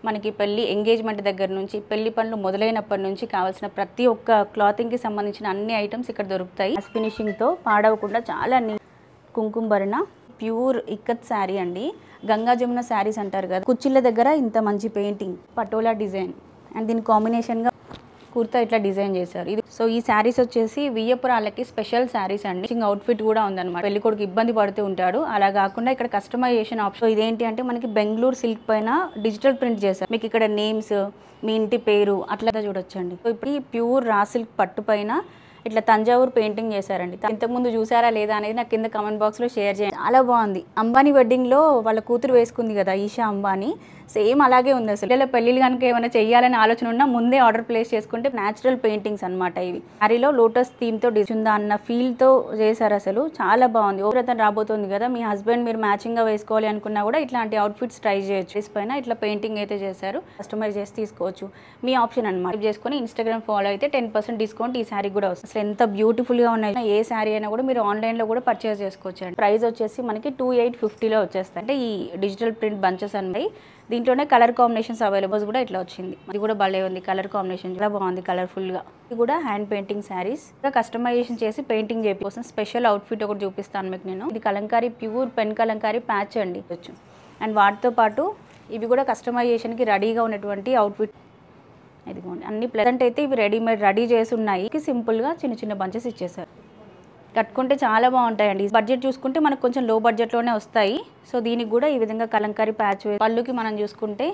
మనకి పెళ్లి ఎంగేజ్మెంట్ దగ్గర నుంచి పెళ్లి పనులు మొదలైనప్పటి నుంచి కావాల్సిన ప్రతి ఒక్క క్లాతింగ్కి సంబంధించిన అన్ని ఐటమ్స్ ఇక్కడ దొరుకుతాయి. ఫినిషింగ్తో పాడవకుండా చాలా కుంకుమ భరణ ప్యూర్ ఇక్కత్ శారీ అండి. గంగా జమున శారీస్ అంటారు కదా, కుర్చీల దగ్గర ఇంత మంచి పెయింటింగ్, పటోలా డిజైన్ అండ్ దీని కాంబినేషన్గా కుర్తా ఇట్లా డిజైన్ చేశారు. ఇది సో ఈ శారీస్ వచ్చేసి వియ్యపురాలకి స్పెషల్ శారీస్ అండి. అవుట్ఫిట్ కూడా ఉందన్నమాట. పెళ్లి కొడుకు ఇబ్బంది పడుతూ ఉంటాడు, అలా కాకుండా ఇక్కడ కస్టమైజేషన్ ఆప్షన్. ఇదేంటి అంటే మనకి బెంగళూరు సిల్క్ పైన డిజిటల్ ప్రింట్ చేశారు. మీకు ఇక్కడ నేమ్స్, మీ ఇంటి పేరు అట్లా చూడొచ్చండి. సో ఇప్పుడు ఈ ప్యూర్ రా సిల్క్ పట్టు పైన ఇట్లా తంజావూరు పెయింటింగ్ చేశారండి. ఇంతకుముందు చూసారా లేదా అనేది నాకు కింద కామెంట్ బాక్స్లో షేర్ చేయండి. చాలా బాగుంది. అంబానీ వెడ్డింగ్లో వాళ్ళ కూతురు వేసుకుంది కదా ఈషా అంబానీ, సేమ్ అలాగే ఉంది. అసలు ఇలా పెళ్ళిళ్ళు కనుక ఏమైనా చేయాలని ఆలోచన ఉన్నా ముందే ఆర్డర్ ప్లేస్ చేసుకుంటే న్యాచురల్ పెయింటింగ్స్ అనమాట ఇవి. శారీలో లోటస్ థీమ్తో ఉందా అన్న ఫీల్తో చేశారు. అసలు చాలా బాగుంది. ఓవ్రతం రాబోతుంది కదా, మీ హస్బెండ్ మీరు మ్యాచింగ్గా వేసుకోవాలి అనుకున్నా కూడా ఇట్లాంటి అవుట్ఫిట్స్ ట్రై చేయొచ్చు. ఫేస్ పైన ఇట్లా పెయింటింగ్ అయితే చేశారు. కస్టమైజ్ చేసి తీసుకోవచ్చు, మీ ఆప్షన్ అనమాట. చేసుకొని ఇన్స్టాగ్రామ్ ఫాలో అయితే 10% డిస్కౌంట్ ఈ శారీ కూడా వస్తుంది. అసలు ఎంత బ్యూటిఫుల్గా ఉన్నాయి. ఏ శారీ అయినా కూడా మీరు ఆన్లైన్లో కూడా పర్చేస్ చేసుకోవచ్చు అండి. ప్రైస్ వచ్చేసి మనకి 2850లో వచ్చేస్తాయి. అంటే ఈ డిజిటల్ ప్రింట్ బంచెస్ అన్నాయి. దీంట్లోనే కలర్ కాంబినేషన్స్ అవైలబుల్స్ కూడా ఇట్లా వచ్చింది. అది కూడా భలే ఉంది. కలర్ కాంబినేషన్ చాలా బాగుంది, కలర్ఫుల్గా. ఇది కూడా హ్యాండ్ పెయింటింగ్ శారీస్ కస్టమైజేషన్ చేసి పెయింటింగ్ చేయడం కోసం స్పెషల్ అవుట్ఫిట్ ఒకటి చూపిస్తాను మీకు నేను. ఇది Kalamkari pure pen Kalamkari patch అండి. అండ్ వాటితో పాటు ఇవి కూడా కస్టమైజేషన్కి రెడీగా ఉన్నటువంటి అవుట్ఫిట్. ఇదిగోండి అన్ని ప్లెజెంట్ అయితే ఇవి రెడీ చేసి ఉన్నాయి. సింపుల్గా చిన్న చిన్న బంచెస్ ఇచ్చేసారు. కట్టుకుంటే చాలా బాగుంటాయండి. బడ్జెట్ చూసుకుంటే మనకు కొంచెం లో బడ్జెట్లోనే వస్తాయి. సో దీనికి కూడా ఈ విధంగా కలంకారీ ప్యాచ్. పళ్ళుకి మనం చూసుకుంటే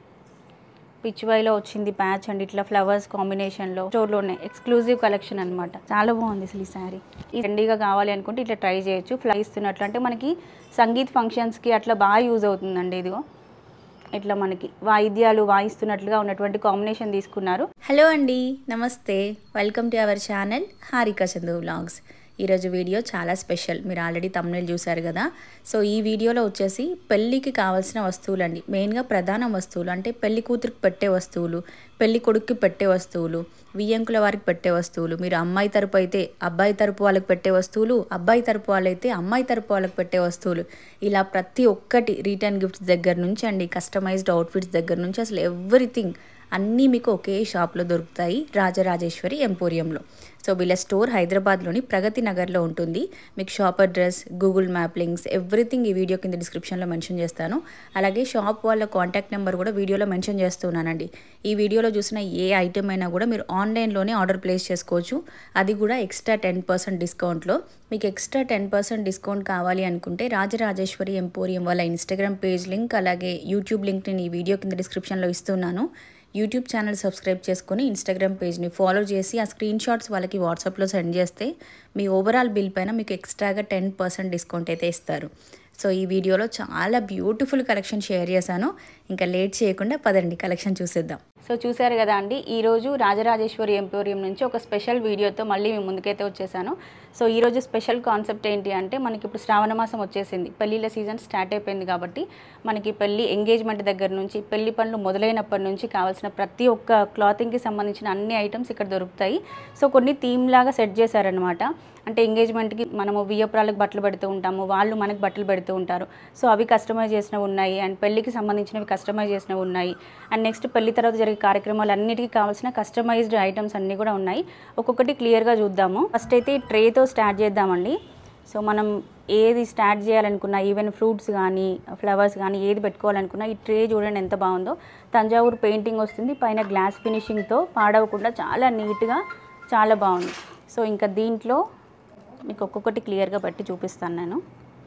పిచ్చివాయిలో వచ్చింది ప్యాచ్ అండి. ఇట్లా ఫ్లవర్స్ కాంబినేషన్లో స్టోర్లోనే ఎక్స్క్లూజివ్ కలెక్షన్ అనమాట. చాలా బాగుంది అసలు ఈ శారీ. ఈ ట్రెండీగా కావాలి అనుకుంటే ఇట్లా ట్రై చేయొచ్చు. ఫ్లై ఇస్తున్నట్లు అంటే మనకి సంగీత్ ఫంక్షన్స్కి అట్లా బాగా యూజ్ అవుతుందండి. ఇదిగో ఇట్లా మనకి వాయిద్యాలు వాయిస్తున్నట్లుగా ఉన్నటువంటి కాంబినేషన్ తీసుకున్నారు. హలో అండి, నమస్తే, welcome to our channel Harika Chandu vlogs. ఈరోజు వీడియో చాలా స్పెషల్. మీరు ఆల్రెడీ తమ్నెయిల్ చూసారు కదా. సో ఈ వీడియోలో వచ్చేసి పెళ్ళికి కావాల్సిన వస్తువులు అండి. మెయిన్గా ప్రధాన వస్తువులు అంటే పెళ్లి కూతురికి పెట్టే వస్తువులు, పెళ్లి కొడుక్కి పెట్టే వస్తువులు, వియ్యంకుల వారికి పెట్టే వస్తువులు, మీరు అమ్మాయి తరపు అయితే అబ్బాయి తరపు వాళ్ళకి పెట్టే వస్తువులు, అబ్బాయి తరపు వాళ్ళైతే అమ్మాయి తరపు వాళ్ళకి పెట్టే వస్తువులు, ఇలా ప్రతి ఒక్కటి రిటర్న్ గిఫ్ట్స్ దగ్గర నుంచి అండి, కస్టమైజ్డ్ అవుట్ఫిట్స్ దగ్గర నుంచి అసలు ఎవ్రీథింగ్ అన్నీ మీకు ఒకే షాప్లో దొరుకుతాయి, రాజరాజేశ్వరి ఎంపోరియంలో. సో వీళ్ళ స్టోర్ హైదరాబాద్లోని ప్రగతి నగర్లో ఉంటుంది. మీకు shop address, Google map links everything ఈ వీడియో కింద డిస్క్రిప్షన్లో మెన్షన్ చేస్తాను. అలాగే షాప్ వాళ్ళ కాంటాక్ట్ నెంబర్ కూడా వీడియోలో మెన్షన్ చేస్తున్నానండి. ఈ వీడియోలో చూసిన ఏ ఐటమ్ అయినా కూడా మీరు ఆన్లైన్లోనే ఆర్డర్ ప్లేస్ చేసుకోవచ్చు. అది కూడా ఎక్స్ట్రా 10% డిస్కౌంట్లో. మీకు ఎక్స్ట్రా 10% డిస్కౌంట్ కావాలి అనుకుంటే రాజరాజేశ్వరి ఎంపోరియం వాళ్ళ ఇన్స్టాగ్రామ్ పేజ్ లింక్ అలాగే యూట్యూబ్ లింక్ నేను ఈ వీడియో కింద డిస్క్రిప్షన్లో ఇస్తున్నాను. యూట్యూబ్ ఛానల్ సబ్స్క్రైబ్ చేసుకొని ఇన్స్టాగ్రామ్ పేజ్ని ఫాలో చేసి ఆ స్క్రీన్ షాట్స్ వాళ్ళకి వాట్సాప్లో సెండ్ చేస్తే మీ ఓవరాల్ బిల్ పైన మీకు ఎక్స్ట్రాగా 10% డిస్కౌంట్ అయితే ఇస్తారు. సో ఈ వీడియోలో చాలా బ్యూటిఫుల్ కలెక్షన్ షేర్ చేశాను. ఇంకా లేట్ చేయకుండా పదండి కలెక్షన్ చూసేద్దాం. సో చూసారు కదా అండి, ఈరోజు రాజరాజేశ్వరి ఎంపోరియం నుంచి ఒక స్పెషల్ వీడియోతో మళ్ళీ మీ ముందుకైతే వచ్చేసాను. సో ఈరోజు స్పెషల్ కాన్సెప్ట్ ఏంటి అంటే మనకి ఇప్పుడు శ్రావణ మాసం వచ్చేసింది, పెళ్ళిళ్ళ సీజన్ స్టార్ట్ అయిపోయింది. కాబట్టి మనకి పెళ్ళి ఎంగేజ్మెంట్ దగ్గర నుంచి పెళ్లి పనులు మొదలైనప్పటి నుంచి కావాల్సిన ప్రతి ఒక్క క్లాతింగ్కి సంబంధించిన అన్ని ఐటమ్స్ ఇక్కడ దొరుకుతాయి. సో కొన్ని థీమ్ లాగా సెట్ చేశారనమాట. అంటే ఎంగేజ్మెంట్కి మనము వియ్యపురాలకు బట్టలు పెడుతూ ఉంటాము, వాళ్ళు మనకు బట్టలు పెడుతూ ఉంటారు. సో అవి కస్టమైజ్ చేసినవి ఉన్నాయి, అండ్ పెళ్ళికి సంబంధించినవి కస్టమైజ్ చేసినవి ఉన్నాయి, అండ్ నెక్స్ట్ పెళ్లి తర్వాత జరిగే కార్యక్రమాలు అన్నిటికీ కావాల్సిన కస్టమైజ్డ్ ఐటమ్స్ అన్నీ కూడా ఉన్నాయి. ఒక్కొక్కటి క్లియర్గా చూద్దాము. ఫస్ట్ అయితే ఈ ట్రేతో స్టార్ట్ చేద్దామండి. సో మనం ఏది స్టార్ట్ చేయాలనుకున్నా, ఈవెన్ ఫ్రూట్స్ కానీ ఫ్లవర్స్ కానీ ఏది పెట్టుకోవాలనుకున్నా ఈ ట్రే చూడండి ఎంత బాగుందో. తంజావూరు పెయింటింగ్ వస్తుంది, పైన గ్లాస్ ఫినిషింగ్తో పాడవకుండా చాలా నీట్గా చాలా బాగుంది. సో ఇంకా దీంట్లో మీకు ఒక్కొక్కటి క్లియర్గా పెట్టి చూపిస్తాను నేను.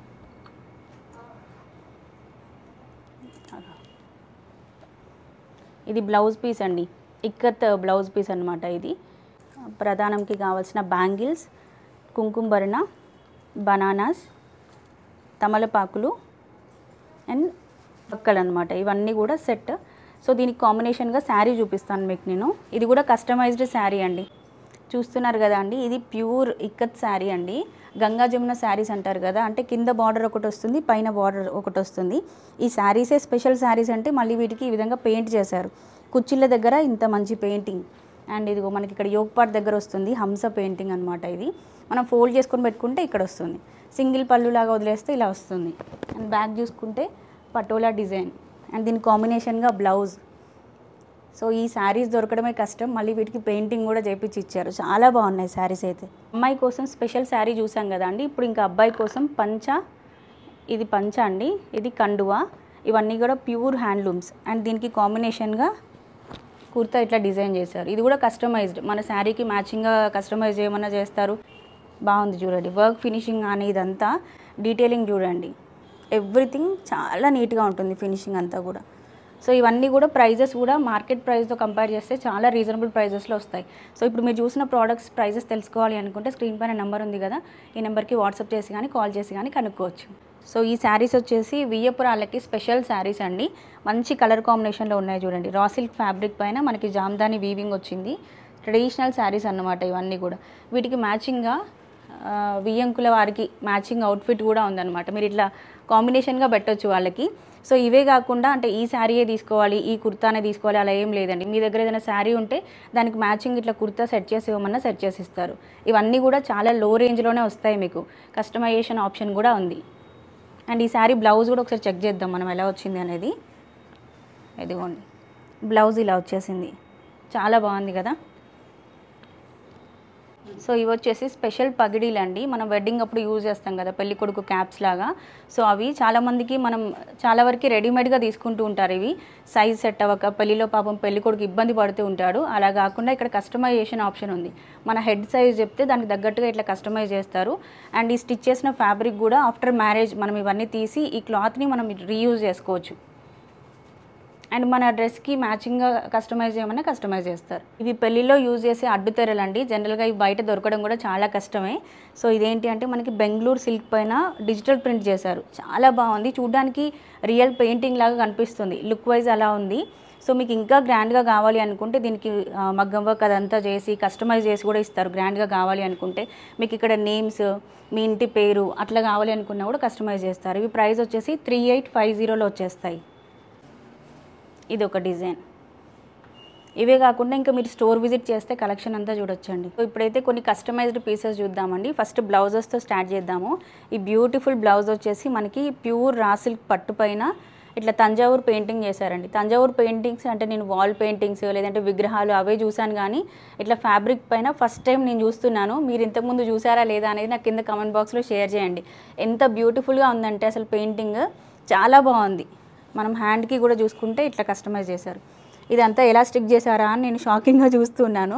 ఇది బ్లౌజ్ పీస్ అండి, ఇక్కత్ బ్లౌజ్ పీస్ అనమాట. ఇది ప్రధానంకి కావాల్సిన బ్యాంగిల్స్, కుంకుమ భరణ, బనానాస్, తమలపాకులు అండ్ పక్కలు అనమాట. ఇవన్నీ కూడా సెట్. సో దీనికి కాంబినేషన్గా శారీ చూపిస్తాను మీకు నేను. ఇది కూడా కస్టమైజ్డ్ శారీ అండి. చూస్తున్నారు కదా అండి, ఇది ప్యూర్ ఇక్కత్ శారీ అండి. గంగా జమున శారీస్ అంటారు కదా, అంటే కింద బార్డర్ ఒకటి వస్తుంది, పైన బార్డర్ ఒకటి వస్తుంది. ఈ శారీసే స్పెషల్ శారీస్ అంటే మళ్ళీ వీటికి ఈ విధంగా పెయింట్ చేశారు. కుర్చీల దగ్గర ఇంత మంచి పెయింటింగ్. అండ్ ఇదిగో మనకి ఇక్కడ యోగ్ పార్ట్ దగ్గర వస్తుంది హంస పెయింటింగ్ అనమాట. ఇది మనం ఫోల్డ్ చేసుకొని పెట్టుకుంటే ఇక్కడ వస్తుంది. సింగిల్ పళ్ళు లాగా వదిలేస్తే ఇలా వస్తుంది. అండ్ బ్యాక్ చూసుకుంటే పటోలా డిజైన్ అండ్ దీని కాంబినేషన్గా బ్లౌజ్. సో ఈ శారీస్ దొరకడమే కష్టం, మళ్ళీ వీటికి పెయింటింగ్ కూడా చేపించి ఇచ్చారు. చాలా బాగున్నాయి శారీస్ అయితే. అమ్మాయి కోసం స్పెషల్ శారీ చూసాం కదా అండి, ఇప్పుడు ఇంకా అబ్బాయి కోసం పంచ. ఇది పంచ అండి, ఇది కండువా. ఇవన్నీ కూడా ప్యూర్ హ్యాండ్లూమ్స్. అండ్ దీనికి కాంబినేషన్గా కుర్తా ఇట్లా డిజైన్ చేశారు. ఇది కూడా కస్టమైజ్డ్, మన శారీకి మ్యాచింగ్గా కస్టమైజ్ ఏమన్నా చేస్తారు. బాగుంది చూడండి, వర్క్ ఫినిషింగ్ అని ఇదంతా డీటెయిలింగ్ చూడండి, ఎవ్రీథింగ్ చాలా నీట్గా ఉంటుంది ఫినిషింగ్ అంతా కూడా. సో ఇవన్నీ కూడా ప్రైజెస్ కూడా మార్కెట్ ప్రైస్తో కంపేర్ చేస్తే చాలా రీజనబుల్ ప్రైజెస్లో వస్తాయి. సో ఇప్పుడు మీరు చూసిన ప్రోడక్ట్స్ ప్రైజెస్ తెలుసుకోవాలి అనుకుంటే స్క్రీన్ పైన నెంబర్ ఉంది కదా, ఈ నెంబర్కి వాట్సాప్ చేసి కానీ కాల్ చేసి కానీ కనుక్కోవచ్చు. సో ఈ శారీస్ వచ్చేసి వియ్యపురాలకి స్పెషల్ శారీస్ అండి. మంచి కలర్ కాంబినేషన్లో ఉన్నాయి చూడండి. రా సిల్క్ ఫ్యాబ్రిక్ పైన మనకి జామ్దాని వీవింగ్ వచ్చింది. ట్రెడిషనల్ శారీస్ అన్నమాట ఇవన్నీ కూడా. వీటికి మ్యాచింగ్గా వియ్యంకుల వారికి మ్యాచింగ్ అవుట్ఫిట్ కూడా ఉందన్నమాట. మీరు ఇట్లా కాంబినేషన్గా పెట్టవచ్చు వాళ్ళకి. సో ఇవే కాకుండా అంటే ఈ శారీయే తీసుకోవాలి, ఈ కుర్తానే తీసుకోవాలి అలా ఏం లేదండి. మీ దగ్గర ఏదైనా శారీ ఉంటే దానికి మ్యాచింగ్ ఇట్లా కుర్తా సెట్ చేసి ఇవ్వమన్నా సెట్ చేసి ఇస్తారు. ఇవన్నీ కూడా చాలా లో రేంజ్లోనే వస్తాయి, మీకు కస్టమైజేషన్ ఆప్షన్ కూడా ఉంది. అండ్ ఈ శారీ బ్లౌజ్ కూడా ఒకసారి చెక్ చేద్దాం మనం ఎలా వచ్చింది అనేది. ఇదిగోండి, బ్లౌజ్ ఇలా వచ్చేసింది, చాలా బాగుంది కదా. సో ఇవి వచ్చేసి స్పెషల్ పగిడీలు అండి, మనం వెడ్డింగ్ అప్పుడు యూజ్ చేస్తాం కదా పెళ్లి కొడుకు క్యాప్స్ లాగా. సో అవి చాలామందికి మనం చాలా వరకు రెడీమేడ్గా తీసుకుంటూ ఉంటారు. ఇవి సైజ్ సెట్ అవ్వక పెళ్లిలో పాపం పెళ్లి కొడుకు ఇబ్బంది పడుతూ ఉంటాడు. అలా కాకుండా ఇక్కడ కస్టమైజేషన్ ఆప్షన్ ఉంది. మన హెడ్ సైజ్ చెప్తే దానికి తగ్గట్టుగా ఇట్లా కస్టమైజ్ చేస్తారు. అండ్ ఈ స్టిచ్ చేసిన ఫ్యాబ్రిక్ కూడా ఆఫ్టర్ మ్యారేజ్ మనం ఇవన్నీ తీసి ఈ క్లాత్ని మనం రీయూజ్ చేసుకోవచ్చు. అండ్ మన డ్రెస్కి మ్యాచింగ్గా కస్టమైజ్ చేయమని కస్టమైజ్ చేస్తారు. ఇవి పెళ్ళిలో యూజ్ చేసే అడ్డుతెరలు అండి. జనరల్గా ఇవి బయట దొరకడం కూడా చాలా కష్టమే. సో ఇదేంటి అంటే మనకి బెంగళూరు సిల్క్ పైన డిజిటల్ ప్రింట్ చేశారు. చాలా బాగుంది, చూడడానికి రియల్ పెయింటింగ్ లాగా కనిపిస్తుంది. లుక్ వైజ్ అలా ఉంది. సో మీకు ఇంకా గ్రాండ్గా కావాలి అనుకుంటే దీనికి మగ్గం వర్క్ అదంతా చేసి కస్టమైజ్ చేసి కూడా ఇస్తారు. గ్రాండ్గా కావాలి అనుకుంటే మీకు ఇక్కడ నేమ్స్, మీ ఇంటి పేరు అట్లా కావాలి అనుకున్నా కూడా కస్టమైజ్ చేస్తారు. ఇవి ప్రైస్ వచ్చేసి 3850లో వచ్చేస్తాయి. ఇది ఒక డిజైన్. ఇవే కాకుండా ఇంకా మీరు స్టోర్ విజిట్ చేస్తే కలెక్షన్ అంతా చూడొచ్చండి. సో ఇప్పుడైతే కొన్ని కస్టమైజ్డ్ పీసెస్ చూద్దామండి. ఫస్ట్ బ్లౌజెస్తో స్టార్ట్ చేద్దాము. ఈ బ్యూటిఫుల్ బ్లౌజ్ వచ్చేసి మనకి ప్యూర్ రా సిల్క్ పట్టు పైన ఇట్లా తంజావూరు పెయింటింగ్ చేశారండి. తంజావూరు పెయింటింగ్స్ అంటే నేను వాల్ పెయింటింగ్స్ లేదంటే విగ్రహాలు అవే చూశాను, కానీ ఇట్లా ఫ్యాబ్రిక్ పైన ఫస్ట్ టైం నేను చూస్తున్నాను. మీరు ఇంతకుముందు చూసారా లేదా అనేది నాకు కింద కామెంట్ బాక్స్లో షేర్ చేయండి. ఎంత బ్యూటిఫుల్గా ఉందంటే అసలు పెయింటింగ్ చాలా బాగుంది. మనం హ్యాండ్కి కూడా చూసుకుంటే ఇట్లా కస్టమైజ్ చేశారు. ఇదంతా ఎలా స్టిక్ చేశారా అని నేను షాకింగ్గా చూస్తున్నాను.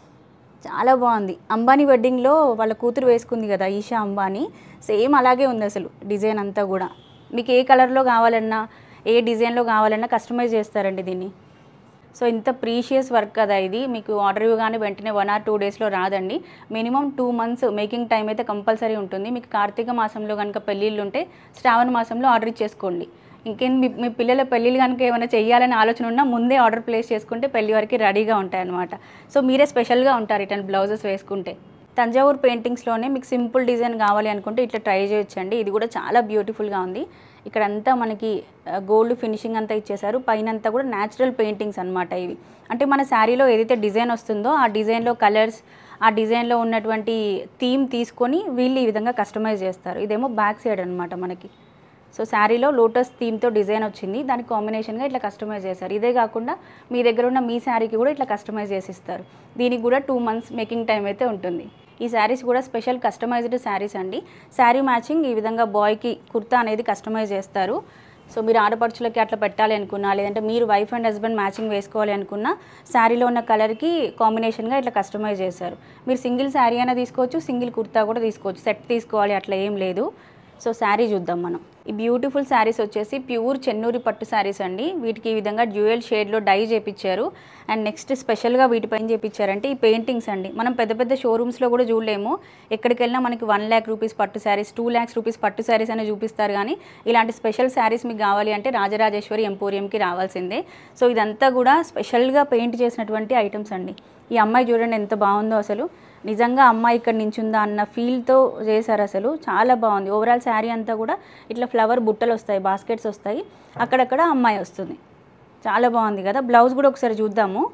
చాలా బాగుంది. అంబానీ వెడ్డింగ్లో వాళ్ళ కూతురు వేసుకుంది కదా ఈషా అంబానీ, సేమ్ అలాగే ఉంది అసలు డిజైన్ అంతా కూడా. మీకు ఏ కలర్లో కావాలన్నా ఏ డిజైన్లో కావాలన్నా కస్టమైజ్ చేస్తారండి దీన్ని. సో ఇంత ప్రీషియస్ వర్క్ కదా ఇది. మీకు ఆర్డర్ ఇవ్వగానే వెంటనే 1 or 2 డేస్లో రాదండి. మినిమం 2 months మేకింగ్ టైం అయితే కంపల్సరీ ఉంటుంది. మీకు కార్తీక మాసంలో కనుక పెళ్ళిళ్ళు ఉంటే శ్రావణ మాసంలో ఆర్డర్ ఇచ్చేసుకోండి. ఇంకేం మీ పిల్లల పెళ్ళిళ్ళు కనుక ఏమైనా చేయాలని ఆలోచన ఉన్నా ముందే ఆర్డర్ ప్లేస్ చేసుకుంటే పెళ్లి వరకు రెడీగా ఉంటాయి అన్నమాట. సో మీరే స్పెషల్గా ఉంటారు ఇట్లా బ్లౌజెస్ వేసుకుంటే. తంజావూరు పెయింటింగ్స్లోనే మీకు సింపుల్ డిజైన్ కావాలి అనుకుంటే ఇట్లా ట్రై చేయొచ్చండి. ఇది కూడా చాలా బ్యూటిఫుల్గా ఉంది. ఇక్కడంతా మనకి గోల్డ్ ఫినిషింగ్ అంతా ఇచ్చేసారు. పైనంతా కూడా న్యాచురల్ పెయింటింగ్స్ అనమాట ఇవి. అంటే మన శారీలో ఏదైతే డిజైన్ వస్తుందో ఆ డిజైన్లో కలర్స్, ఆ డిజైన్లో ఉన్నటువంటి థీమ్ తీసుకొని వీళ్ళు ఈ విధంగా కస్టమైజ్ చేస్తారు. ఇదేమో బ్యాక్ సైడ్ అనమాట మనకి. సో శారీలో లోటస్ థీమ్తో డిజైన్ వచ్చింది, దానికి కాంబినేషన్గా ఇట్లా కస్టమైజ్ చేశారు. ఇదే కాకుండా మీ దగ్గర ఉన్న మీ శారీకి కూడా ఇట్లా కస్టమైజ్ చేసి ఇస్తారు. దీనికి కూడా 2 months మేకింగ్ టైం అయితే ఉంటుంది. ఈ శారీస్ కూడా స్పెషల్ కస్టమైజ్డ్ శారీస్ అండి. శారీ మ్యాచింగ్ ఈ విధంగా బాయ్కి కుర్తా అనేది కస్టమైజ్ చేస్తారు. సో మీరు ఆడపడుచులకి అట్లా పెట్టాలి అనుకున్నా, లేదంటే మీరు వైఫ్ అండ్ హస్బెండ్ మ్యాచింగ్ వేసుకోవాలి అనుకున్నా శారీలో ఉన్న కలర్కి కాంబినేషన్గా ఇట్లా కస్టమైజ్ చేశారు. మీరు సింగిల్ శారీ అయినా తీసుకోవచ్చు, సింగిల్ కుర్తా కూడా తీసుకోవచ్చు, సెట్ తీసుకోవాలి అట్లా ఏం లేదు. సో శారీ చూద్దాం మనం. ఈ బ్యూటిఫుల్ శారీస్ వచ్చేసి ప్యూర్ చెన్నూరి పట్టు శారీస్ అండి. వీటికి ఈ విధంగా డ్యూయల్ షేడ్లో డై చేయించారు. అండ్ నెక్స్ట్ స్పెషల్గా వీటిపైన చేయించారంటే ఈ పెయింటింగ్స్ అండి. మనం పెద్ద పెద్ద షోరూమ్స్లో కూడా చూడలేము. ఎక్కడికి వెళ్ళినా మనకి 1 lakh rupees పట్టు శారీస్, 2 lakhs rupees పట్టు శారీస్ అని చూపిస్తారు. కానీ ఇలాంటి స్పెషల్ శారీస్ మీకు కావాలి అంటే రాజరాజేశ్వరి ఎంపోరియంకి రావాల్సిందే. సో ఇదంతా కూడా స్పెషల్గా పెయింట్ చేసినటువంటి ఐటమ్స్ అండి. ఈ అమ్మాయి చూడండి ఎంత బాగుందో అసలు. నిజంగా అమ్మాయి ఇక్కడ నించుందా అన్న ఫీల్తో చేశారు అసలు. చాలా బాగుంది. ఓవరాల్ శారీ అంతా కూడా ఇట్లా ఫ్లవర్ బుట్టలు వస్తాయి, బాస్కెట్స్ వస్తాయి, అక్కడక్కడ అమ్మాయి వస్తుంది. చాలా బాగుంది కదా. బ్లౌజ్ కూడా ఒకసారి చూద్దాము.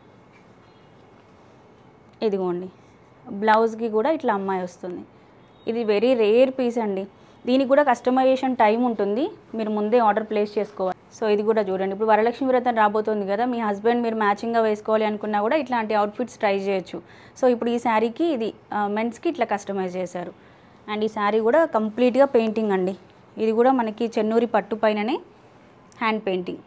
ఇదిగోండి, బ్లౌజ్కి కూడా ఇట్లా అమ్మాయి వస్తుంది. ఇది వెరీ రేర్ పీస్ అండి. దీనికి కూడా కస్టమైజేషన్ టైం ఉంటుంది, మీరు ముందే ఆర్డర్ ప్లేస్ చేసుకోవాలి. సో ఇది కూడా చూడండి, ఇప్పుడు వరలక్ష్మి వ్రతం రాబోతుంది కదా, మీ హస్బెండ్ మీరు మ్యాచింగ్గా వేసుకోవాలి అనుకున్నా కూడా ఇట్లాంటి అవుట్ఫిట్స్ ట్రై చేయొచ్చు. సో ఇప్పుడు ఈ శారీకి ఇది మెన్స్కి ఇట్లా కస్టమైజ్ చేశారు. అండ్ ఈ శారీ కూడా కంప్లీట్గా పెయింటింగ్ అండి. ఇది కూడా మనకి చెన్నూరి పట్టు పైననే హ్యాండ్ పెయింటింగ్.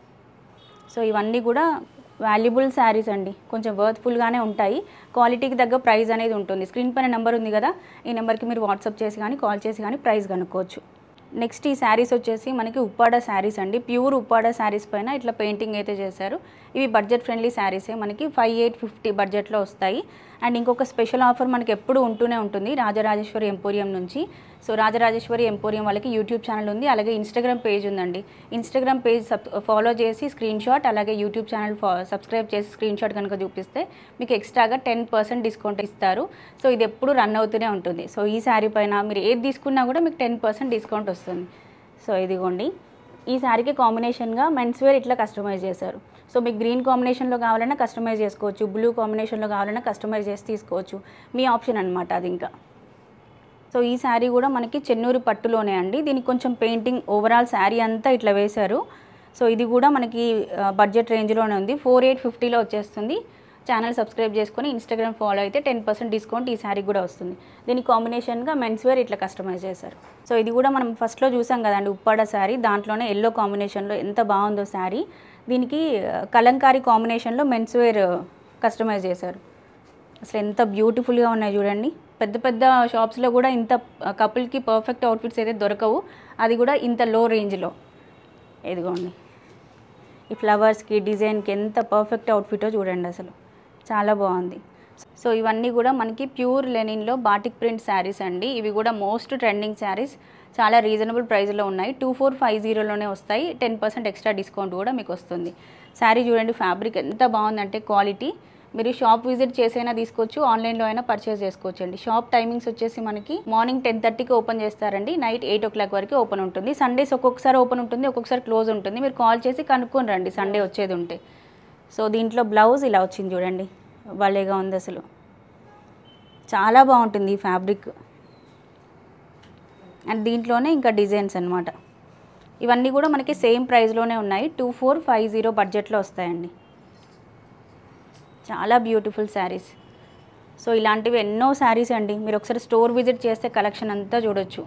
సో ఇవన్నీ కూడా వాల్యుబుల్ శారీస్ అండి, కొంచెం వర్త్ఫుల్గానే ఉంటాయి. క్వాలిటీకి తగ్గ ప్రైస్ అనేది ఉంటుంది. స్క్రీన్ పైన నెంబర్ ఉంది కదా, ఈ నెంబర్కి మీరు వాట్సాప్ చేసి కానీ కాల్ చేసి కానీ ప్రైస్ కనుక్కోవచ్చు. నెక్స్ట్ ఈ శారీస్ వచ్చేసి మనకి ఉప్పాడ శారీస్ అండి. ప్యూర్ ఉప్పాడ శారీస్ పైన ఇట్లా పెయింటింగ్ అయితే చేశారు. ఇవి బడ్జెట్ ఫ్రెండ్లీ శారీసే, మనకి 5850 బడ్జెట్లో వస్తాయి. అండ్ ఇంకొక స్పెషల్ ఆఫర్ మనకి ఎప్పుడు ఉంటూనే ఉంటుంది రాజరాజేశ్వరి ఎంపోరియం నుంచి. సో రాజరాజేశ్వరి ఎంపోరియం వాళ్ళకి యూట్యూబ్ ఛానల్ ఉంది, అలాగే ఇన్స్టాగ్రామ్ పేజ్ ఉందండి. ఇన్స్టాగ్రామ్ పేజ్ ఫాలో చేసి స్క్రీన్ షాట్, అలాగే యూట్యూబ్ ఛానల్ సబ్స్క్రైబ్ చేసి స్క్రీన్ షాట్ కనుక చూపిస్తే మీకు ఎక్స్ట్రాగా 10% డిస్కౌంట్ ఇస్తారు. సో ఇది ఎప్పుడు రన్ అవుతూనే ఉంటుంది. సో ఈ శారీ పైన మీరు ఏది తీసుకున్నా కూడా మీకు 10% డిస్కౌంట్ వస్తుంది. సో ఇదిగోండి, ఈ శారీకి కాంబినేషన్గా మెన్స్ వేర్ ఇట్లా కస్టమైజ్ చేశారు. సో మీకు గ్రీన్ కాంబినేషన్లో కావాలన్నా కస్టమైజ్ చేసుకోవచ్చు, బ్లూ కాంబినేషన్లో కావాలన్నా కస్టమైజ్ చేసి తీసుకోవచ్చు, మీ ఆప్షన్ అనమాట అది. ఇంకా సో ఈ శారీ కూడా మనకి చెన్నూరి పట్టులోనే అండి. దీనికి కొంచెం పెయింటింగ్ ఓవరాల్ శారీ అంతా ఇట్లా వేశారు. సో ఇది కూడా మనకి బడ్జెట్ రేంజ్లోనే ఉంది, 4850లో వచ్చేస్తుంది. ఛానల్ సబ్స్క్రైబ్ చేసుకొని ఇన్స్టాగ్రామ్ ఫాలో అయితే 10% డిస్కౌంట్ ఈ శారీ కూడా వస్తుంది. దీనికి కాంబినేషన్గా మెన్స్ వేర్ ఇట్లా కస్టమైజ్ చేశారు. సో ఇది కూడా మనం ఫస్ట్లో చూసాం కదండి ఉప్పాడ శారీ, దాంట్లోనే ఎల్లో కాంబినేషన్లో ఎంత బాగుందో శారీ. దీనికి కలంకారీ కాంబినేషన్లో మెన్స్ వేర్ కస్టమైజ్ చేశారు. అసలు ఎంత బ్యూటిఫుల్గా ఉన్నాయి చూడండి. పెద్ద పెద్ద షాప్స్లో కూడా ఇంత కపుల్కి పర్ఫెక్ట్ అవుట్ఫిట్స్ అయితే దొరకవు, అది కూడా ఇంత లో రేంజ్లో. ఇదిగోండి, ఈ ఫ్లవర్స్కి డిజైన్కి ఎంత పర్ఫెక్ట్ అవుట్ఫిటో చూడండి, అసలు చాలా బాగుంది. సో ఇవన్నీ కూడా మనకి ప్యూర్ లెనిన్లో బాటిక్ ప్రింట్ శారీస్ అండి. ఇవి కూడా మోస్ట్ ట్రెండింగ్ శారీస్, చాలా రీజనబుల్ ప్రైస్లో ఉన్నాయి. 2450లోనే వస్తాయి. 10% ఎక్స్ట్రా డిస్కౌంట్ కూడా మీకు వస్తుంది. శారీ చూడండి, ఫ్యాబ్రిక్ ఎంత బాగుందంటే క్వాలిటీ. మీరు షాప్ విజిట్ చేసైనా తీసుకోవచ్చు, ఆన్లైన్లో అయినా పర్చేస్ చేసుకోవచ్చు అండి. షాప్ టైమింగ్స్ వచ్చేసి మనకి మార్నింగ్ 10:30కి ఓపెన్ చేస్తారండి, నైట్ 8 o'clock వరకు ఓపెన్ ఉంటుంది. సండేస్ ఒక్కొక్కసారి ఓపెన్ ఉంటుంది, ఒక్కొక్కసారి క్లోజ్ ఉంటుంది. మీరు కాల్ చేసి కనుక్కొని రండి సండే వచ్చేది ఉంటే. సో దీంట్లో బ్లౌజ్ ఇలా వచ్చింది చూడండి, భలేగా ఉంది అసలు, చాలా బాగుంటుంది ఈ ఫ్యాబ్రిక్. అండ్ దీంట్లోనే ఇంకా డిజైన్స్ అనమాట. ఇవన్నీ కూడా మనకి సేమ్ ప్రైస్లోనే ఉన్నాయి, 2450 బడ్జెట్లో వస్తాయండి. చాలా బ్యూటిఫుల్ శారీస్. సో ఇలాంటివి ఎన్నో శారీస్ అండి, మీరు ఒకసారి స్టోర్ విజిట్ చేస్తే కలెక్షన్ అంతా చూడొచ్చు.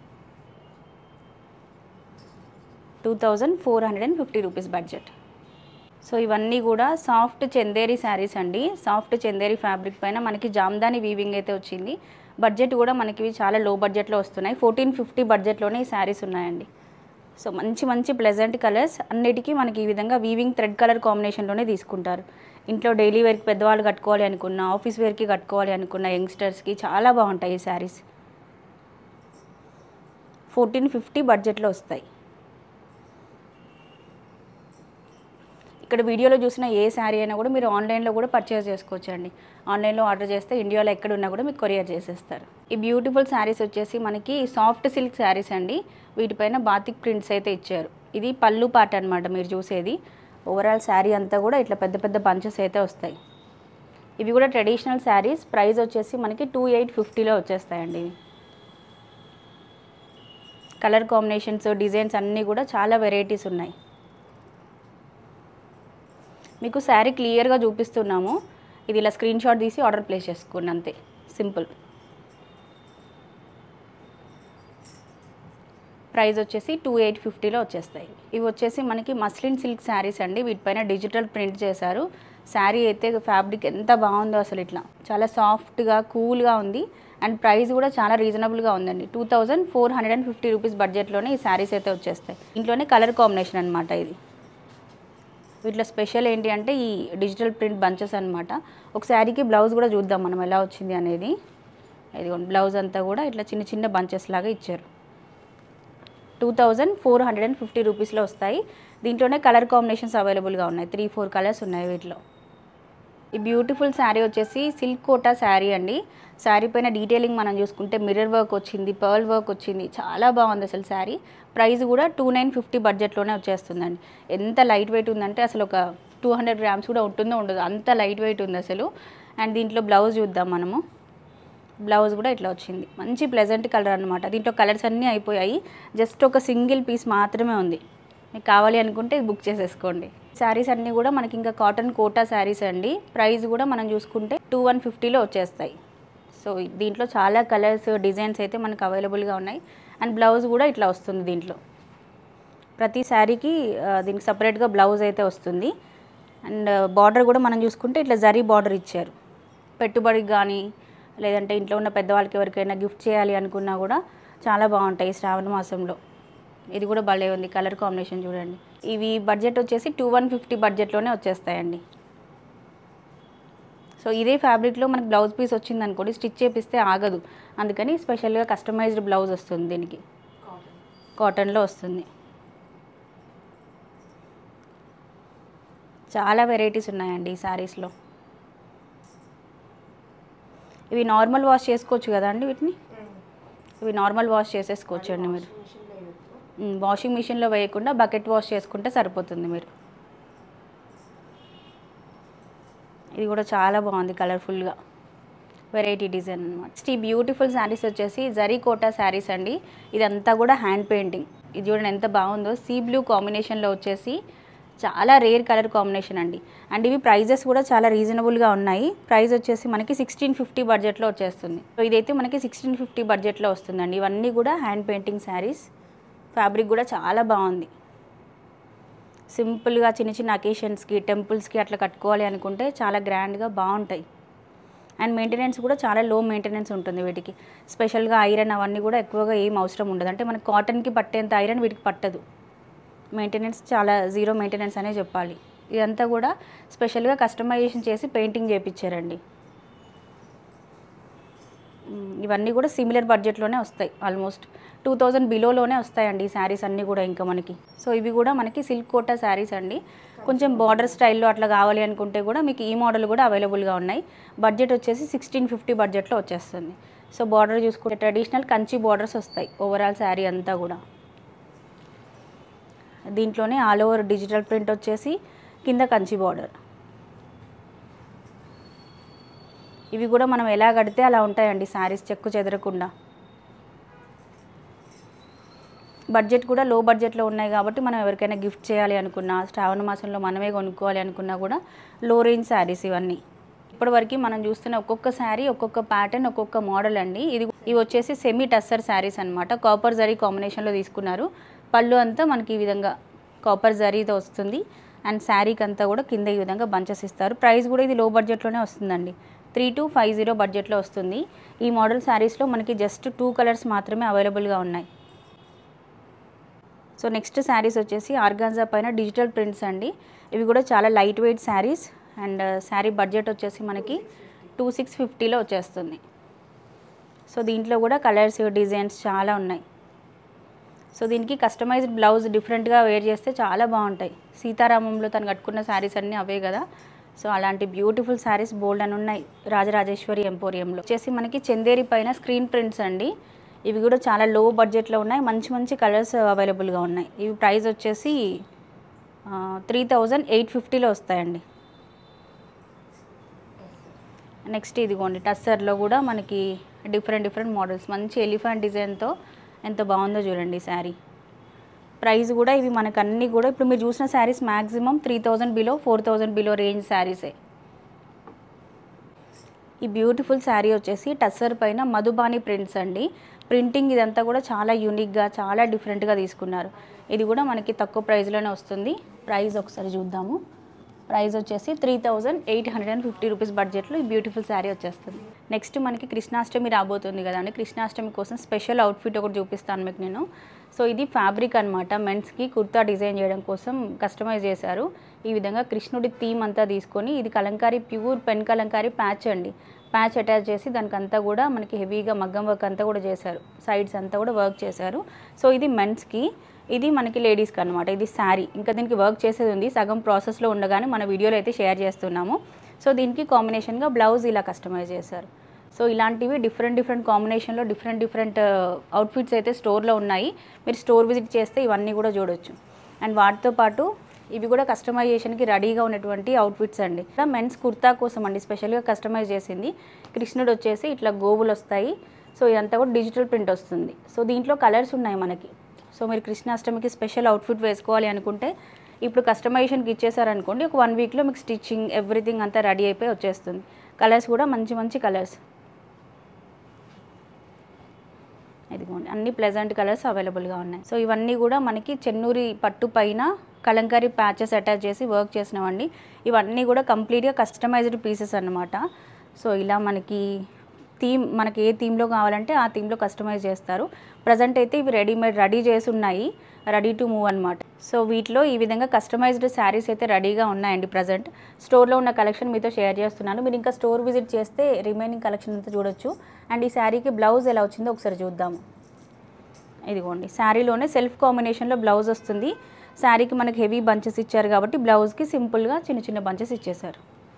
2450 రూపీస్ బడ్జెట్. సో ఇవన్నీ కూడా సాఫ్ట్ చందేరి శారీస్ అండి. సాఫ్ట్ చందేరి ఫ్యాబ్రిక్ పైన మనకి జామ్దాని వీవింగ్ అయితే వచ్చింది. బడ్జెట్ కూడా మనకి చాలా లో బడ్జెట్లో వస్తున్నాయి. 1450 బడ్జెట్లోనే ఈ శారీస్ ఉన్నాయండి. సో మంచి మంచి ప్లెజెంట్ కలర్స్, అన్నిటికీ మనకి ఈ విధంగా వీవింగ్ థ్రెడ్ కలర్ కాంబినేషన్లోనే తీసుకుంటారు. ఇంట్లో డైలీ వేర్కి పెద్దవాళ్ళు కట్టుకోవాలి అనుకున్న, ఆఫీస్ వేర్కి కట్టుకోవాలి అనుకున్న యంగ్స్టర్స్కి చాలా బాగుంటాయి ఈ శారీస్. 1450 బడ్జెట్లో వస్తాయి. ఇక్కడ వీడియోలో చూసిన ఏ శారీ అయినా కూడా మీరు ఆన్లైన్లో కూడా పర్చేస్ చేసుకోవచ్చు అండి. ఆన్లైన్లో ఆర్డర్ చేస్తే ఇండియాలో ఎక్కడున్నా కూడా మీకు కొరియర్ చేసేస్తారు. ఈ బ్యూటిఫుల్ శారీస్ వచ్చేసి మనకి సాఫ్ట్ సిల్క్ శారీస్ అండి. వీటిపైన బాతిక్ ప్రింట్స్ అయితే ఇచ్చారు. ఇది పళ్ళు పార్ట్ అనమాట మీరు చూసేది. ఓవరాల్ శారీ అంతా కూడా ఇట్లా పెద్ద పెద్ద బంచెస్ అయితే వస్తాయి. ఇవి కూడా ట్రెడిషనల్ శారీస్. ప్రైస్ వచ్చేసి మనకి 2850లో వచ్చేస్తాయండి. ఇవి కలర్ కాంబినేషన్స్, డిజైన్స్ అన్నీ కూడా చాలా వెరైటీస్ ఉన్నాయి. మీకు శారీ క్లియర్గా చూపిస్తున్నాము. ఇది ఇలా స్క్రీన్ షాట్ తీసి ఆర్డర్ ప్లేస్ చేసుకోండి, అంతే, సింపుల్. ప్రైస్ వచ్చేసి 2850లో వచ్చేస్తాయి. ఇవి వచ్చేసి మనకి మస్లిన్ సిల్క్ శారీస్ అండి. వీటిపైన డిజిటల్ ప్రింట్ చేశారు. శారీ అయితే ఫ్యాబ్రిక్ ఎంత బాగుందో అసలు, ఇట్లా చాలా సాఫ్ట్గా కూల్గా ఉంది. అండ్ ప్రైస్ కూడా చాలా రీజనబుల్గా ఉందండి. 2450 రూపీస్ బడ్జెట్లోనే ఈ శారీస్ అయితే వచ్చేస్తాయి. ఇంట్లోనే కలర్ కాంబినేషన్ అనమాట ఇది. వీటిలో స్పెషల్ ఏంటి అంటే ఈ డిజిటల్ ప్రింట్ బంచెస్ అనమాట. ఒక శారీకి బ్లౌజ్ కూడా చూద్దాం మనం ఎలా వచ్చింది అనేది. ఇదిగోండి, బ్లౌజ్ అంతా కూడా ఇట్లా చిన్న చిన్న బంచెస్ లాగా ఇచ్చారు. 2450 రూపీస్లో వస్తాయి. దీంట్లోనే కలర్ కాంబినేషన్స్ అవైలబుల్గా ఉన్నాయి. 3-4 కలర్స్ ఉన్నాయి వీటిలో. ఈ బ్యూటిఫుల్ శారీ వచ్చేసి సిల్క్ కోటా శారీ అండి. శారీ పైన డీటెయిలింగ్ మనం చూసుకుంటే మిర్రర్ వర్క్ వచ్చింది, పర్ల్ వర్క్ వచ్చింది, చాలా బాగుంది అసలు శారీ. ప్రైస్ కూడా 2950 బడ్జెట్లోనే వచ్చేస్తుందండి. ఎంత లైట్ వెయిట్ ఉందంటే అసలు ఒక 200 గ్రామ్స్ కూడా ఉంటుందో ఉండదు, అంత లైట్ వెయిట్ ఉంది అసలు. అండ్ దీంట్లో బ్లౌజ్ చూద్దాం మనము. బ్లౌజ్ కూడా ఇట్లా వచ్చింది, మంచి ప్లెజెంట్ కలర్ అనమాట. దీంట్లో కలర్స్ అన్నీ అయిపోయాయి, జస్ట్ ఒక సింగిల్ పీస్ మాత్రమే ఉంది. మీకు కావాలి అనుకుంటే బుక్ చేసేసుకోండి. శారీస్ అన్నీ కూడా మనకి ఇంకా కాటన్ కోటా శారీస్ అండి. ప్రైస్ కూడా మనం చూసుకుంటే 2150లో వచ్చేస్తాయి. సో దీంట్లో చాలా కలర్స్ డిజైన్స్ అయితే మనకు అవైలబుల్గా ఉన్నాయి. అండ్ బ్లౌజ్ కూడా ఇట్లా వస్తుంది. దీంట్లో ప్రతి శారీకి దీనికి సపరేట్గా బ్లౌజ్ అయితే వస్తుంది. అండ్ బార్డర్ కూడా మనం చూసుకుంటే ఇట్లా జరీ బార్డర్ ఇచ్చారు. పెట్టుబడికి కానీ లేదంటే ఇంట్లో ఉన్న పెద్దవాళ్ళకి ఎవరికైనా గిఫ్ట్ చేయాలి అనుకున్నా కూడా చాలా బాగుంటాయి శ్రావణ మాసంలో. ఇది కూడా భలే ఉంది, కలర్ కాంబినేషన్ చూడండి. ఇవి బడ్జెట్ వచ్చేసి 2150 బడ్జెట్లోనే వచ్చేస్తాయండి. సో ఇదే ఫ్యాబ్రిక్లో మనకి బ్లౌజ్ పీస్ వచ్చింది అనుకోండి, స్టిచ్ చేపిస్తే ఆగదు. అందుకని స్పెషల్గా కస్టమైజ్డ్ బ్లౌజ్ వస్తుంది. దీనికి కాటన్లో వస్తుంది. చాలా వెరైటీస్ ఉన్నాయండి ఈ శారీస్లో. ఇవి నార్మల్ వాష్ చేసుకోవచ్చు కదా అండి. వీటిని ఇవి నార్మల్ వాష్ చేసేసుకోవచ్చు అండి. మీరు వాషింగ్ మిషన్లో వేయకుండా బకెట్ వాష్ చేసుకుంటే సరిపోతుంది. మీరు ఇది కూడా చాలా బాగుంది, కలర్ఫుల్గా వెరైటీ డిజైన్ అనమాట. ఈ బ్యూటిఫుల్ శారీస్ వచ్చేసి జరీ కోటా శారీస్ అండి. ఇదంతా కూడా హ్యాండ్ పెయింటింగ్. ఇది చూడండి ఎంత బాగుందో, సీ బ్లూ కాంబినేషన్లో వచ్చేసి చాలా రేర్ కలర్ కాంబినేషన్ అండి. అండ్ ఇవి ప్రైజెస్ కూడా చాలా రీజనబుల్గా ఉన్నాయి. ప్రైస్ వచ్చేసి మనకి 1650 బడ్జెట్లో వచ్చేస్తుంది. సో ఇదైతే మనకి 1650 బడ్జెట్లో వస్తుందండి. ఇవన్నీ కూడా హ్యాండ్ పెయింటింగ్ శారీస్. ఫ్యాబ్రిక్ కూడా చాలా బాగుంది. సింపుల్గా చిన్న చిన్న అకేషన్స్కి టెంపుల్స్కి అట్లా కట్టుకోవాలి అనుకుంటే చాలా గ్రాండ్గా బాగుంటాయి. అండ్ మెయింటెనెన్స్ కూడా చాలా లో మెయింటెనెన్స్ ఉంటుంది వీటికి. స్పెషల్గా ఐరన్ అవన్నీ కూడా ఎక్కువగా ఏం అవసరం ఉండదు. అంటే మనకి కాటన్కి పట్టేంత ఐరన్ వీటికి పట్టదు. మెయింటెనెన్స్ చాలా జీరో మెయింటెనెన్స్ అనే చెప్పాలి. ఇదంతా కూడా స్పెషల్గా కస్టమైజేషన్ చేసి పెయింటింగ్ చేయించారండి. ఇవన్నీ కూడా సిమిలర్ బడ్జెట్లోనే వస్తాయి. ఆల్మోస్ట్ 2000 బిలోలోనే వస్తాయండి ఈ శారీస్ అన్నీ కూడా ఇంకా మనకి. సో ఇవి కూడా మనకి సిల్క్ కోటా శారీస్ అండి. కొంచెం బార్డర్ స్టైల్లో అట్లా కావాలి అనుకుంటే కూడా మీకు ఈ మోడల్ కూడా అవైలబుల్గా ఉన్నాయి. బడ్జెట్ వచ్చేసి 1650 బడ్జెట్లో వచ్చేస్తుంది. సో బార్డర్ చూసుకుంటే ట్రెడిషనల్ కంచి బార్డర్స్ వస్తాయి ఓవరాల్ శారీ అంతా కూడా. దీంట్లోనే ఆల్ ఓవర్ డిజిటల్ ప్రింట్ వచ్చేసి కింద కంచి బార్డర్. ఇవి కూడా మనం ఎలా కడితే అలా ఉంటాయండి శారీస్, చెక్కు చెదరకుండా. బడ్జెట్ కూడా లో బడ్జెట్లో ఉన్నాయి కాబట్టి మనం ఎవరికైనా గిఫ్ట్ చేయాలి అనుకున్నా, శ్రావణ మాసంలో మనమే కొనుక్కోవాలి అనుకున్నా కూడా లో రేంజ్ శారీస్ ఇవన్నీ. ఇప్పటివరకు మనం చూస్తున్న ఒక్కొక్క శారీ ఒక్కొక్క ప్యాటర్న్ ఒక్కొక్క మోడల్ అండి. ఇవి వచ్చేసి సెమీ టస్సర్ శారీస్ అనమాట. కాపర్ జరీ కాంబినేషన్లో తీసుకున్నారు. పళ్ళు అంతా మనకి ఈ విధంగా కాపర్ జరీతో వస్తుంది. అండ్ శారీకి అంతా కూడా కింద ఈ విధంగా బంచెస్ ఇస్తారు. ప్రైస్ కూడా ఇది లో బడ్జెట్లోనే వస్తుందండి. 3250 బడ్జెట్లో వస్తుంది. ఈ మోడల్ శారీస్లో మనకి జస్ట్ 2 కలర్స్ మాత్రమే అవైలబుల్గా ఉన్నాయి. సో నెక్స్ట్ శారీస్ వచ్చేసి ఆర్గాన్జా పైన డిజిటల్ ప్రింట్స్ అండి. ఇవి కూడా చాలా light weight saris. And sari budget వచ్చేసి మనకి 2650లో వచ్చేస్తుంది. సో దీంట్లో కూడా కలర్స్ డిజైన్స్ చాలా ఉన్నాయి. సో దీనికి కస్టమైజ్డ్ బ్లౌజ్ డిఫరెంట్గా వేర్ చేస్తే చాలా బాగుంటాయి. సీతారామంలో తను కట్టుకున్న శారీస్ అన్నీ అవే కదా. సో అలాంటి బ్యూటిఫుల్ శారీస్ బోల్డ్ అని ఉన్నాయి రాజరాజేశ్వరి ఎంపోరియంలో. వచ్చేసి మనకి చందేరి పైన స్క్రీన్ ప్రింట్స్ అండి. ఇవి కూడా చాలా లో బడ్జెట్లో ఉన్నాయి. మంచి మంచి కలర్స్ అవైలబుల్గా ఉన్నాయి. ఇవి ప్రైస్ వచ్చేసి 3850లో వస్తాయండి. నెక్స్ట్ ఇదిగోండి టస్సర్లో కూడా మనకి డిఫరెంట్ మోడల్స్ మంచి ఎలిఫెంట్ డిజైన్తో ఎంత బాగుందో చూడండి శారీ. ప్రైస్ కూడా ఇవి మనకు అన్నీ కూడా ఇప్పుడు మీరు చూసిన saris maximum 3000 below 4000 below range శారీసే. ఈ బ్యూటిఫుల్ శారీ వచ్చేసి టస్సర్ పైన మధుబాని ప్రింట్స్ అండి. ప్రింటింగ్ ఇదంతా కూడా చాలా యూనిక్గా చాలా డిఫరెంట్గా తీసుకున్నారు. ఇది కూడా మనకి తక్కువ ప్రైస్లోనే వస్తుంది. ప్రైస్ ఒకసారి చూద్దాము. ప్రైస్ వచ్చేసి 3850 రూపీస్ బడ్జెట్లో ఈ బ్యూటిఫుల్ శారీ వచ్చేస్తుంది. నెక్స్ట్ మనకి కృష్ణాష్టమి రాబోతుంది కదండి. కృష్ణాష్టమి కోసం స్పెషల్ అవుట్ఫిట్ ఒకటి చూపిస్తాను మీకు నేను. సో ఇది ఫ్యాబ్రిక్ అనమాట. మెన్స్కి కుర్తా డిజైన్ చేయడం కోసం కస్టమైజ్ చేశారు. ఈ విధంగా కృష్ణుడి థీమ్ అంతా తీసుకొని ఇది Kalamkari pure pen Kalamkari patch అండి. ప్యాచ్ అటాచ్ చేసి దానికి అంతా కూడా మనకి హెవీగా మగ్గం వర్క్ అంతా కూడా చేశారు. సైడ్స్ అంతా కూడా వర్క్ చేశారు. సో ఇది మెన్స్కి, ఇది మనకి లేడీస్కి అనమాట. ఇది శారీ. ఇంకా దీనికి వర్క్ చేసేది ఉంది, సగం ప్రాసెస్లో ఉండగానే మన వీడియోలో అయితే షేర్ చేస్తున్నాము. సో దీనికి కాంబినేషన్గా బ్లౌజ్ ఇలా కస్టమైజ్ చేశారు. సో ఇలాంటివి డిఫరెంట్ కాంబినేషన్లో డిఫరెంట్ అవుట్ఫిట్స్ అయితే స్టోర్లో ఉన్నాయి. మీరు స్టోర్ విజిట్ చేస్తే ఇవన్నీ కూడా చూడొచ్చు. అండ్ వాటితో పాటు ఇవి కూడా కస్టమైజేషన్కి రెడీగా ఉన్నటువంటి అవుట్ఫిట్స్ అండి. ఇలా మెన్స్ కుర్తా కోసం అండి స్పెషల్గా కస్టమైజ్ చేసింది. కృష్ణుడు వచ్చేసి ఇట్లా గోవులు వస్తాయి. సో ఇదంతా కూడా డిజిటల్ ప్రింట్ వస్తుంది. సో దీంట్లో కలర్స్ ఉన్నాయి మనకి. సో మీరు కృష్ణాష్టమికి స్పెషల్ అవుట్ఫిట్ వేసుకోవాలి అనుకుంటే ఇప్పుడు కస్టమైజేషన్కి ఇచ్చేసారనుకోండి, ఒక 1 వీక్లో మీకు స్టిచ్చింగ్ ఎవ్రీథింగ్ అంతా రెడీ అయిపోయి వచ్చేస్తుంది. కలర్స్ కూడా మంచి మంచి కలర్స్, ఇదిగోండి అన్ని ప్లెజెంట్ కలర్స్ అవైలబుల్గా ఉన్నాయి. సో ఇవన్నీ కూడా మనకి చెన్నూరి పట్టు పైన కలంకారీ ప్యాచెస్ అటాచ్ చేసి వర్క్ చేసినవండి. ఇవన్నీ కూడా కంప్లీట్గా కస్టమైజ్డ్ పీసెస్ అన్నమాట. సో ఇలా మనకి మనకి ఏ థీమ్లో కావాలంటే ఆ థీమ్లో కస్టమైజ్ చేస్తారు. ప్రజెంట్ అయితే ఇవి రెడీ చేసి ఉన్నాయి, రెడీ టు మూవ్ అనమాట. సో వీటిలో ఈ విధంగా కస్టమైజ్డ్ శారీస్ అయితే రెడీగా ఉన్నాయండి. ప్రజెంట్ స్టోర్లో ఉన్న కలెక్షన్ మీతో షేర్ చేస్తున్నాను. మీరు ఇంకా స్టోర్ విజిట్ చేస్తే రిమైనింగ్ కలెక్షన్ అంతా చూడొచ్చు. అండ్ ఈ శారీకి బ్లౌజ్ ఎలా వచ్చిందో ఒకసారి చూద్దాము. ఇదిగోండి శారీలోనే సెల్ఫ్ కాంబినేషన్లో బ్లౌజ్ వస్తుంది. శారీకి మనకి హెవీ బంచెస్ ఇచ్చారు కాబట్టి బ్లౌజ్కి సింపుల్గా చిన్న చిన్న బంచెస్ ఇచ్చేసారు.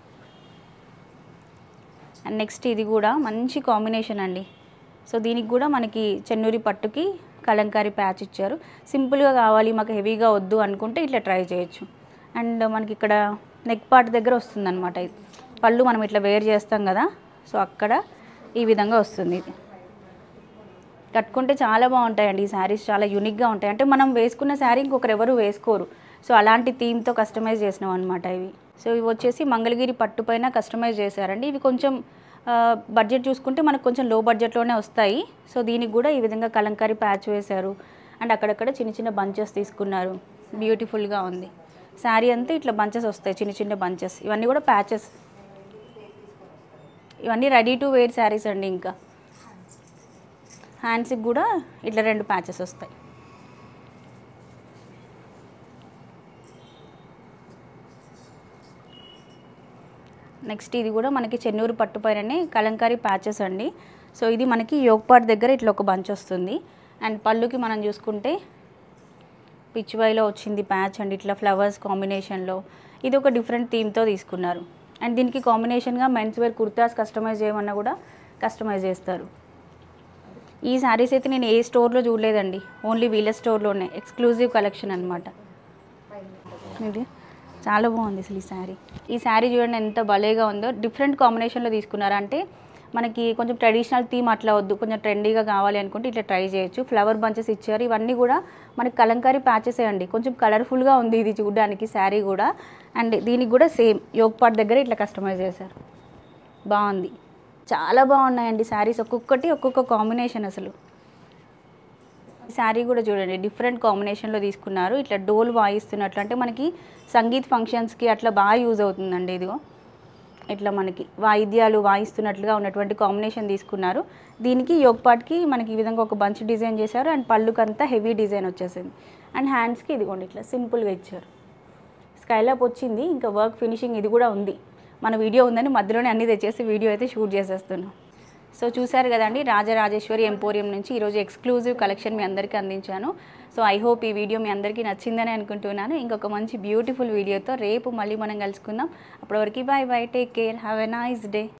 అండ్ నెక్స్ట్ ఇది కూడా మంచి కాంబినేషన్ అండి. సో దీనికి కూడా మనకి చెన్నూరి పట్టుకి కలంకారీ ప్యాచ్ ఇచ్చారు. సింపుల్గా కావాలి మాకు హెవీగా వద్దు అనుకుంటే ఇట్లా ట్రై చేయొచ్చు. అండ్ మనకి ఇక్కడ నెక్ పార్ట్ దగ్గర వస్తుంది అనమాట. ఇది పళ్ళు మనం ఇట్లా వేర్ చేస్తాం కదా, సో అక్కడ ఈ విధంగా వస్తుంది. ఇది కట్టుకుంటే చాలా బాగుంటాయండి. ఈ శారీస్ చాలా యూనిక్గా ఉంటాయి. అంటే మనం వేసుకున్న శారీ ఇంకొకరు ఎవరు వేసుకోరు. సో అలాంటి థీమ్తో కస్టమైజ్ చేసినాం అనమాట ఇవి. సో ఇవి వచ్చేసి మంగళగిరి పట్టు పైన కస్టమైజ్ చేశారండి. ఇవి కొంచెం బడ్జెట్ చూసుకుంటే మనకు కొంచెం లో బడ్జెట్లోనే వస్తాయి. సో దీనికి కూడా ఈ విధంగా కలంకారీ ప్యాచ్ వేశారు. అండ్ అక్కడక్కడ చిన్న చిన్న బంచెస్ తీసుకున్నారు. బ్యూటిఫుల్గా ఉంది. శారీ అంతా ఇట్లా బంచెస్ వస్తాయి, చిన్న చిన్న బంచెస్. ఇవన్నీ కూడా ప్యాచెస్. ఇవన్నీ రెడీ టు వేర్ శారీస్ అండి. ఇంకా హ్యాండ్స్కి కూడా ఇట్లా 2 ప్యాచెస్ వస్తాయి. నెక్స్ట్ ఇది కూడా మనకి చెన్నూరు పట్టు పైననే కలంకారీ ప్యాచెస్ అండి. సో ఇది మనకి యోగ్ పార్ట్ దగ్గర ఇట్లా ఒక బంచ్ వస్తుంది. అండ్ పళ్ళుకి మనం చూసుకుంటే పిచ్చివాయిలో వచ్చింది ప్యాచ్ అండి, ఇట్లా ఫ్లవర్స్ కాంబినేషన్లో. ఇది ఒక డిఫరెంట్ థీమ్తో తీసుకున్నారు. అండ్ దీనికి కాంబినేషన్గా మెన్స్ వేర్ కుర్తాస్ కస్టమైజ్ చేయమన్నా కూడా కస్టమైజ్ చేస్తారు. ఈ శారీస్ అయితే నేను ఏ స్టోర్లో చూడలేదండి, ఓన్లీ వీళ్ళ స్టోర్లోనే ఎక్స్క్లూజివ్ కలెక్షన్ అనమాట. ఇది చాలా బాగుంది అసలు ఈ శారీ చూడండి ఎంత భలేగా ఉందో. డిఫరెంట్ కాంబినేషన్లో తీసుకున్నారు. అంటే మనకి కొంచెం ట్రెడిషనల్ థీమ్ అట్లా వద్దు, కొంచెం ట్రెండీగా కావాలి అనుకుంటే ఇట్లా ట్రై చేయొచ్చు. ఫ్లవర్ బంచెస్ ఇచ్చారు. ఇవన్నీ కూడా మనకి కలంకారీ ప్యాచెసే అండి. కొంచెం కలర్ఫుల్గా ఉంది ఇది చూడడానికి శారీ కూడా. అండ్ దీనికి కూడా సేమ్ యోగ్ పార్ట్ దగ్గర ఇట్లా కస్టమైజ్ చేశారు. బాగుంది, చాలా బాగున్నాయండి శారీస్. ఒక్కొక్కటి ఒక్కొక్క కాంబినేషన్ అసలు. ఈ శారీ కూడా చూడండి డిఫరెంట్ కాంబినేషన్లో తీసుకున్నారు. ఇట్లా డోల్ వాయిస్తున్నట్లు, అంటే మనకి సంగీత్ ఫంక్షన్స్కి అట్లా బాగా యూజ్ అవుతుందండి. ఇదిగో ఇట్లా మనకి వాయిద్యాలు వాయిస్తున్నట్లుగా ఉన్నటువంటి కాంబినేషన్ తీసుకున్నారు. దీనికి యోగ్ పార్ట్కి మనకి ఈ విధంగా ఒక బంచ్ డిజైన్ చేశారు. అండ్ పళ్ళుకంతా హెవీ డిజైన్ వచ్చేసింది. అండ్ హ్యాండ్స్కి ఇదిగోండి ఇట్లా సింపుల్గా ఇచ్చారు. స్కైలాప్ వచ్చింది. ఇంకా వర్క్ ఫినిషింగ్ ఇది కూడా ఉంది. మన వీడియో ఉందని మధ్యలోనే అన్నీ తెచ్చేసి వీడియో అయితే షూట్ చేసేస్తున్నాం. సో చూసారు కదండి, రాజరాజేశ్వరి ఎంపోరియం నుంచి ఈరోజు ఎక్స్క్లూజివ్ కలెక్షన్ మీ అందరికీ అందించాను. సో ఐ హోప్ ఈ వీడియో మీ అందరికీ నచ్చిందని అనుకుంటున్నాను. ఇంకొక మంచి బ్యూటిఫుల్ వీడియోతో రేపు మళ్ళీ మనం కలుసుకుందాం. అప్పటివరకు bye bye, take care, have a nice day.